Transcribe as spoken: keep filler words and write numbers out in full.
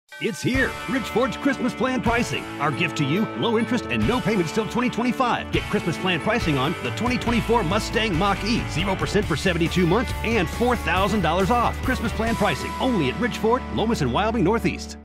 It's here. Rich Ford's Christmas plan pricing. Our gift to you, low interest and no payments till twenty twenty-five. Get Christmas plan pricing on the twenty twenty-four Mustang Mach-E. zero percent for seventy-two months and four thousand dollars off. Christmas plan pricing only at Rich Ford, Lomas and Wyoming Northeast.